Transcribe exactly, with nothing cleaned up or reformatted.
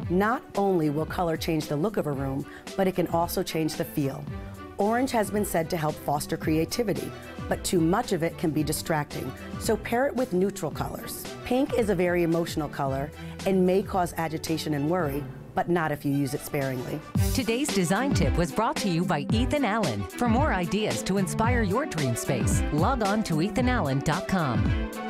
Not only will color change the look of a room, but it can also change the feel. Orange has been said to help foster creativity, but too much of it can be distracting, so pair it with neutral colors. Pink is a very emotional color and may cause agitation and worry, but not if you use it sparingly. Today's design tip was brought to you by Ethan Allen. For more ideas to inspire your dream space, log on to ethan allen dot com.